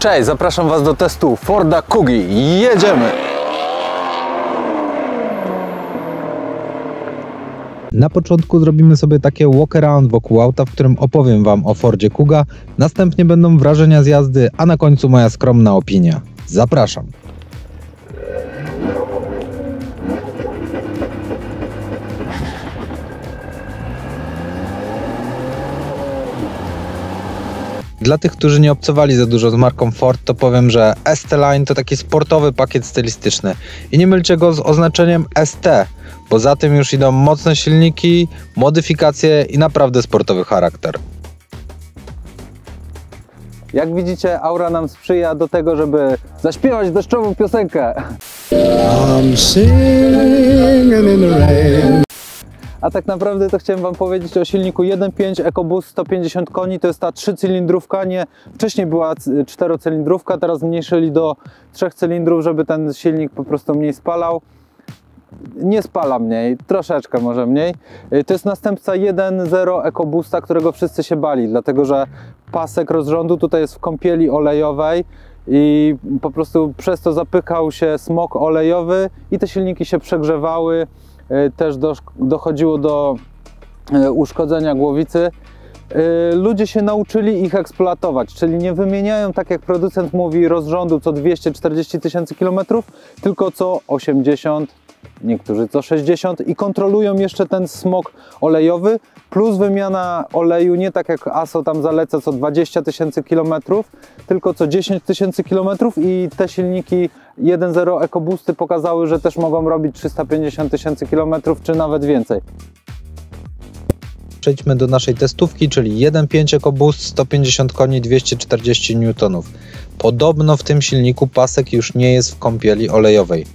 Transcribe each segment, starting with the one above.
Cześć, zapraszam Was do testu Forda Kugi. Jedziemy! Na początku zrobimy sobie takie walk-around wokół auta, w którym opowiem Wam o Fordzie Kuga, następnie będą wrażenia z jazdy, a na końcu moja skromna opinia. Zapraszam! Dla tych, którzy nie obcowali za dużo z marką Ford, to powiem, że ST-Line to taki sportowy pakiet stylistyczny. I nie mylcie go z oznaczeniem ST, bo za tym już idą mocne silniki, modyfikacje i naprawdę sportowy charakter. Jak widzicie, aura nam sprzyja do tego, żeby zaśpiewać deszczową piosenkę. I'm singing in the rain. A tak naprawdę to chciałem Wam powiedzieć o silniku 1.5 EcoBoost 150 koni. To jest ta 3-cylindrówka, nie, wcześniej była 4-cylindrówka, teraz zmniejszyli do 3 cylindrów, żeby ten silnik po prostu mniej spalał. Nie spala mniej, troszeczkę może mniej. To jest następca 1.0 EcoBoosta, którego wszyscy się bali, dlatego że pasek rozrządu tutaj jest w kąpieli olejowej i po prostu przez to zapykał się smog olejowy i te silniki się przegrzewały. Też dochodziło do uszkodzenia głowicy. Ludzie się nauczyli ich eksploatować, czyli nie wymieniają, tak jak producent mówi, rozrządu co 240 tysięcy kilometrów, tylko co 80, niektórzy co 60 i kontrolują jeszcze ten smog olejowy, plus wymiana oleju nie tak jak ASO tam zaleca co 20 tysięcy kilometrów, tylko co 10 tysięcy kilometrów i te silniki 1.0 EcoBoosty pokazały, że też mogą robić 350 tysięcy kilometrów czy nawet więcej. Przejdźmy do naszej testówki, czyli 1.5 EcoBoost, 150 koni, 240 N. Podobno w tym silniku pasek już nie jest w kąpieli olejowej.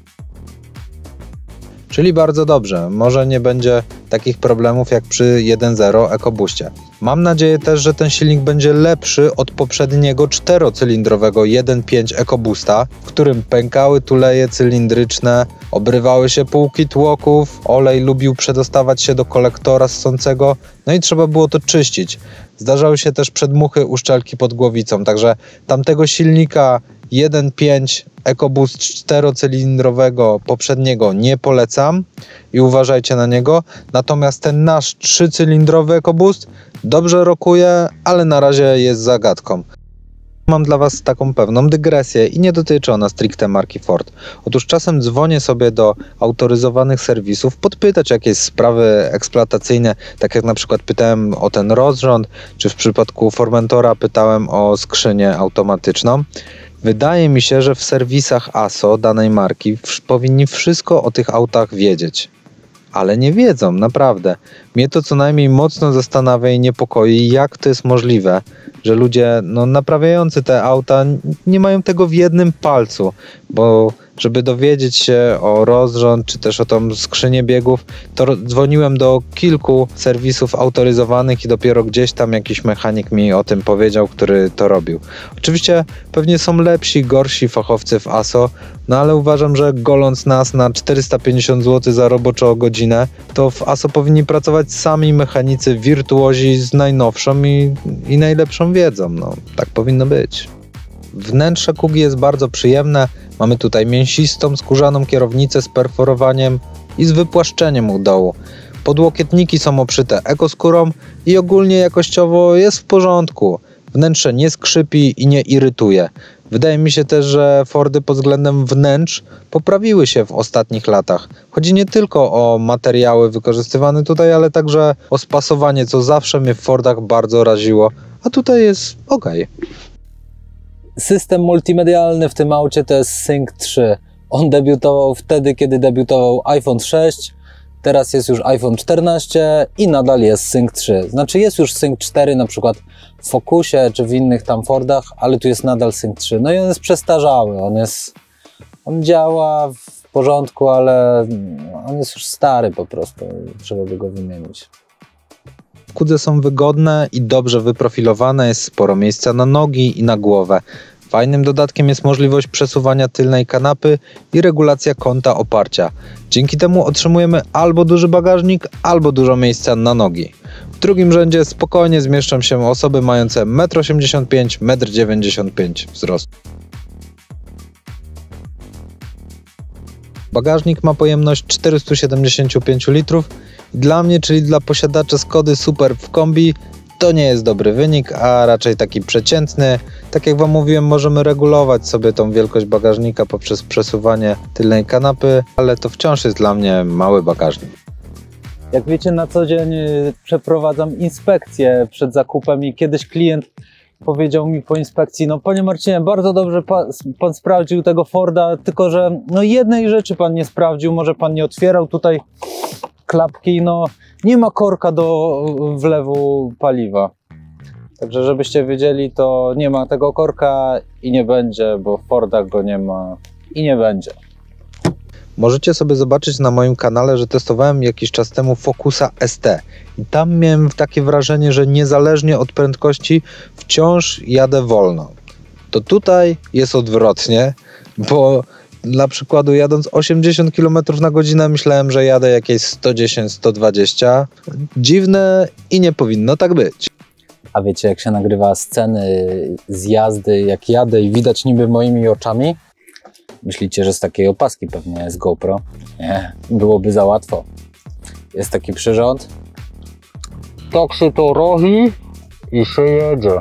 Czyli bardzo dobrze, może nie będzie takich problemów jak przy 1.0 EcoBoostie. Mam nadzieję też, że ten silnik będzie lepszy od poprzedniego 4-cylindrowego 1.5 EcoBoosta, w którym pękały tuleje cylindryczne, obrywały się półki tłoków, olej lubił przedostawać się do kolektora ssącego, no i trzeba było to czyścić. Zdarzały się też przedmuchy, uszczelki pod głowicą, także tamtego silnika 1.5 EcoBoost 4-cylindrowego poprzedniego nie polecam i uważajcie na niego. Natomiast ten nasz 3-cylindrowy EcoBoost dobrze rokuje, ale na razie jest zagadką. Mam dla Was taką pewną dygresję i nie dotyczy ona stricte marki Ford. Otóż czasem dzwonię sobie do autoryzowanych serwisów podpytać jakieś sprawy eksploatacyjne, tak jak na przykład pytałem o ten rozrząd, czy w przypadku Formentora pytałem o skrzynię automatyczną. Wydaje mi się, że w serwisach ASO danej marki powinni wszystko o tych autach wiedzieć. Ale nie wiedzą, naprawdę. Mnie to co najmniej mocno zastanawia i niepokoi, jak to jest możliwe, że ludzie naprawiający te auta nie mają tego w jednym palcu, bo żeby dowiedzieć się o rozrząd, czy też o tą skrzynię biegów, to dzwoniłem do kilku serwisów autoryzowanych i dopiero gdzieś tam jakiś mechanik mi o tym powiedział, który to robił. Oczywiście pewnie są lepsi, gorsi fachowcy w ASO, no ale uważam, że goląc nas na 450 zł za roboczą godzinę, to w ASO powinni pracować sami mechanicy, wirtuozi z najnowszą i najlepszą wiedzą. No, tak powinno być. Wnętrze Kugi jest bardzo przyjemne. Mamy tutaj mięsistą, skórzaną kierownicę z perforowaniem i z wypłaszczeniem u dołu. Podłokietniki są obszyte ekoskórą i ogólnie jakościowo jest w porządku. Wnętrze nie skrzypi i nie irytuje. Wydaje mi się też, że Fordy pod względem wnętrz poprawiły się w ostatnich latach. Chodzi nie tylko o materiały wykorzystywane tutaj, ale także o spasowanie, co zawsze mnie w Fordach bardzo raziło, a tutaj jest ok. System multimedialny w tym aucie to jest Sync 3. On debiutował wtedy, kiedy debiutował iPhone 6, teraz jest już iPhone 14 i nadal jest Sync 3. Znaczy jest już Sync 4 na przykład w Focusie czy w innych tam Fordach, ale tu jest nadal Sync 3. No i on jest przestarzały, on działa w porządku, ale on jest już stary po prostu, trzeba by go wymienić. Kudze są wygodne i dobrze wyprofilowane, jest sporo miejsca na nogi i na głowę. Fajnym dodatkiem jest możliwość przesuwania tylnej kanapy i regulacja kąta oparcia. Dzięki temu otrzymujemy albo duży bagażnik, albo dużo miejsca na nogi. W drugim rzędzie spokojnie zmieszczą się osoby mające 1,85 m, 1,95 m wzrostu. Bagażnik ma pojemność 475 litrów i dla mnie, czyli dla posiadaczy Skody Superb w kombi, to nie jest dobry wynik, a raczej taki przeciętny. Tak jak Wam mówiłem, możemy regulować sobie tą wielkość bagażnika poprzez przesuwanie tylnej kanapy, ale to wciąż jest dla mnie mały bagażnik. Jak wiecie, na co dzień przeprowadzam inspekcje przed zakupem i kiedyś klient powiedział mi po inspekcji: no panie Marcinie, bardzo dobrze pan sprawdził tego Forda, tylko że no jednej rzeczy pan nie sprawdził, może pan nie otwierał tutaj klapki, no nie ma korka do wlewu paliwa. Także żebyście wiedzieli, to nie ma tego korka i nie będzie, bo w Fordach go nie ma i nie będzie. Możecie sobie zobaczyć na moim kanale, że testowałem jakiś czas temu Focusa ST i tam miałem takie wrażenie, że niezależnie od prędkości wciąż jadę wolno. To tutaj jest odwrotnie, bo dla przykładu jadąc 80 km na godzinę myślałem, że jadę jakieś 110-120. Dziwne i nie powinno tak być. A wiecie, jak się nagrywa sceny z jazdy, jak jadę i widać niby moimi oczami? Myślicie, że z takiej opaski pewnie jest GoPro? Nie, byłoby za łatwo. Jest taki przyrząd. Tak się to robi i się jedzie.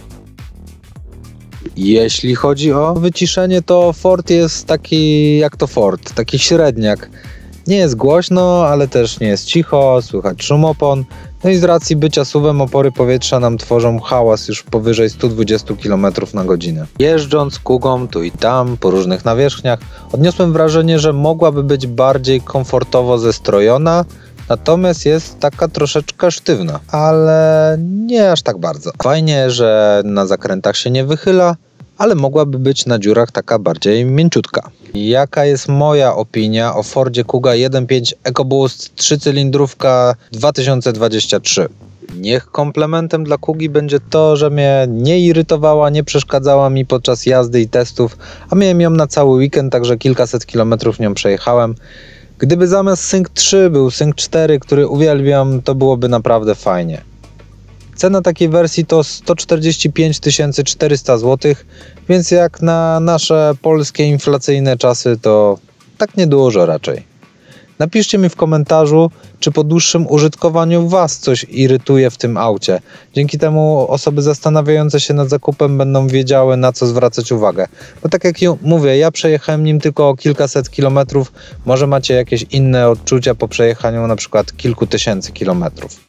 Jeśli chodzi o wyciszenie, to Ford jest taki jak to Ford, taki średniak. Nie jest głośno, ale też nie jest cicho, słychać szum opon. No i z racji bycia SUV-em opory powietrza nam tworzą hałas już powyżej 120 km na godzinę. Jeżdżąc Kugą tu i tam, po różnych nawierzchniach, odniosłem wrażenie, że mogłaby być bardziej komfortowo zestrojona, natomiast jest taka troszeczkę sztywna, ale nie aż tak bardzo. Fajnie, że na zakrętach się nie wychyla, ale mogłaby być na dziurach taka bardziej mięciutka. Jaka jest moja opinia o Fordzie Kuga 1.5 EcoBoost 3-cylindrówka 2023? Niech komplementem dla Kugi będzie to, że mnie nie irytowała, nie przeszkadzała mi podczas jazdy i testów, a miałem ją na cały weekend, także kilkaset kilometrów nią przejechałem. Gdyby zamiast Sync 3 był Sync 4, który uwielbiam, to byłoby naprawdę fajnie. Cena takiej wersji to 145 400 zł, więc jak na nasze polskie inflacyjne czasy to tak niedużo raczej. Napiszcie mi w komentarzu, czy po dłuższym użytkowaniu Was coś irytuje w tym aucie. Dzięki temu osoby zastanawiające się nad zakupem będą wiedziały, na co zwracać uwagę. Bo tak jak mówię, ja przejechałem nim tylko kilkaset kilometrów, może macie jakieś inne odczucia po przejechaniu na przykład kilku tysięcy kilometrów.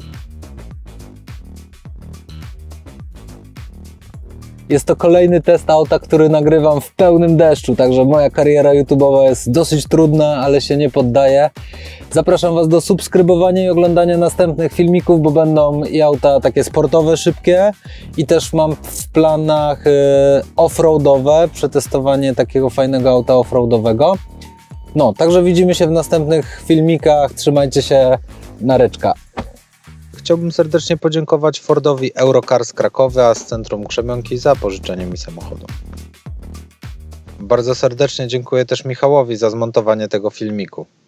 Jest to kolejny test auta, który nagrywam w pełnym deszczu, także moja kariera YouTube'owa jest dosyć trudna, ale się nie poddaję. Zapraszam Was do subskrybowania i oglądania następnych filmików, bo będą i auta takie sportowe, szybkie i też mam w planach offroadowe, przetestowanie takiego fajnego auta offroadowego. No, także widzimy się w następnych filmikach, trzymajcie się, nareczka. Chciałbym serdecznie podziękować Fordowi Eurocar z Krakowa z Centrum Krzemionki za pożyczenie mi samochodu. Bardzo serdecznie dziękuję też Michałowi za zmontowanie tego filmiku.